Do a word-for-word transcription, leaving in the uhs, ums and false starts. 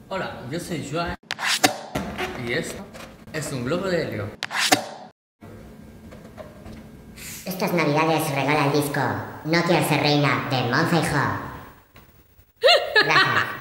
Hola, yo soy Joan y esto es un globo de helio. Estas navidades regala el disco No quiero ser reina de Monza y Jo. Gracias.